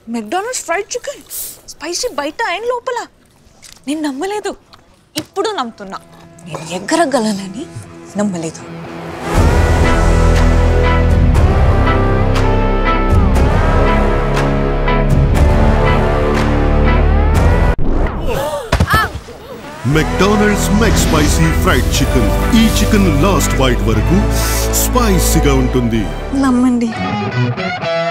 McDonald's fried chicken. Spicy బయట and లోపల. నేను నమ్మలేదు. ఇప్పుడు నమ్ముతున్నా. నేను ఎగ్గరగలనని నమ్మలేదు. McDonald's McSpicy fried chicken. ఈ చికెన్ లాస్ట్ బైట్ వరకు స్పైసీగా ఉంటుంది. నమ్మండి.